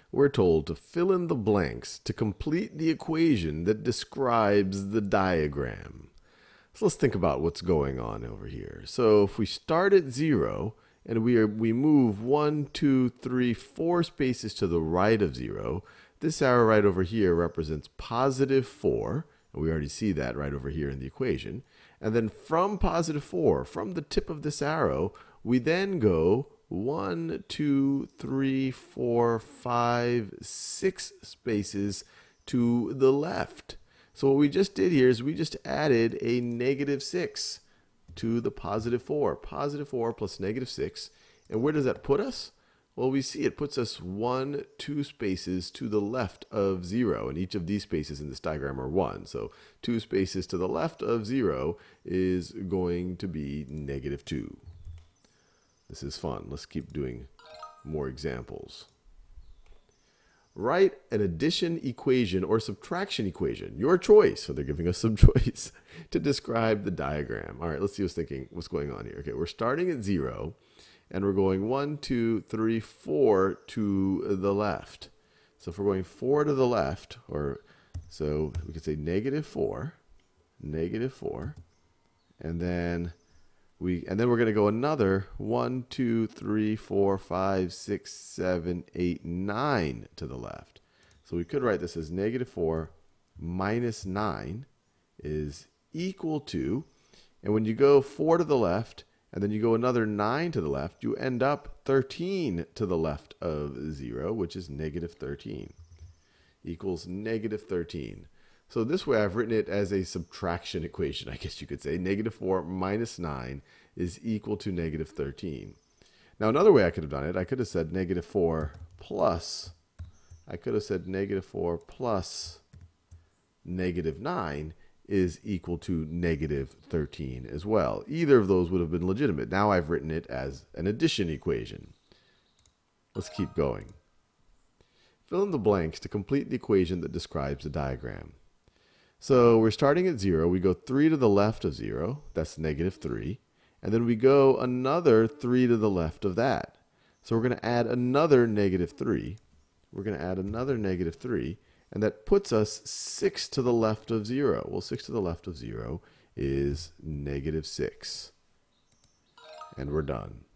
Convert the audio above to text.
we're told to fill in the blanks to complete the equation that describes the diagram. So let's think about what's going on over here. So if we start at 0 and we move 1, 2, 3, 4 spaces to the right of 0, this arrow right over here represents positive 4. And we already see that right over here in the equation. And then from positive 4, from the tip of this arrow, we then go 1, 2, 3, 4, 5, 6 spaces to the left. So what we just did here is we just added a negative 6 to the positive 4. Positive 4 plus negative 6. And where does that put us? Well, we see it puts us 1, 2 spaces to the left of 0. And each of these spaces in this diagram are 1. So 2 spaces to the left of 0 is going to be negative 2. This is fun. Let's keep doing more examples. Write an addition equation or subtraction equation, your choice, so they're giving us some choice, to describe the diagram. All right, let's see what's going on here. Okay, we're starting at 0, and we're going 1, 2, 3, 4 to the left. So if we're going 4 to the left, so we could say negative 4, and then we're going to go another 1, 2, 3, 4, 5, 6, 7, 8, 9 to the left. So we could write this as negative 4 minus 9 is equal to, and when you go 4 to the left, and then you go another 9 to the left, you end up 13 to the left of 0, which is negative 13, equals negative 13. So this way I've written it as a subtraction equation, I guess you could say. Negative 4 minus 9 is equal to negative 13. Now another way I could have done it, I could have said negative 4 plus, negative 9 is equal to negative 13 as well. Either of those would have been legitimate. Now I've written it as an addition equation. Let's keep going. Fill in the blanks to complete the equation that describes the diagram. So we're starting at 0. We go 3 to the left of 0. That's negative 3. And then we go another 3 to the left of that. So we're going to add another negative 3. And that puts us 6 to the left of 0. Well, 6 to the left of 0 is negative 6. And we're done.